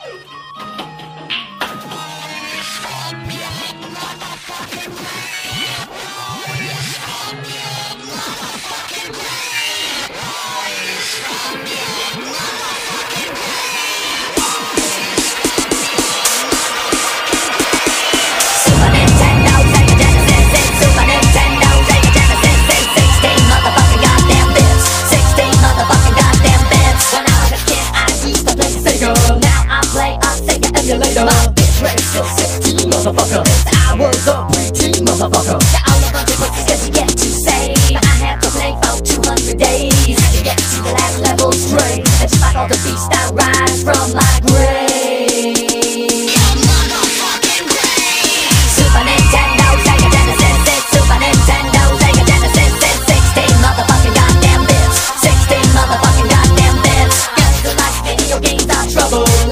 emulator. My bitrate still 16, motherfucker. I was a preteen, motherfucker. Now all a bunch of pussies cause you get to say I have to play for 200 days to get to the last level straight. And just like all the beasts I rise from my grave. Super Nintendo, Sega Genesis, Super Nintendo, Sega Genesis, 16 motherfucking goddamn bits. 16 motherfucking goddamn bits. Guys who like video games are trouble.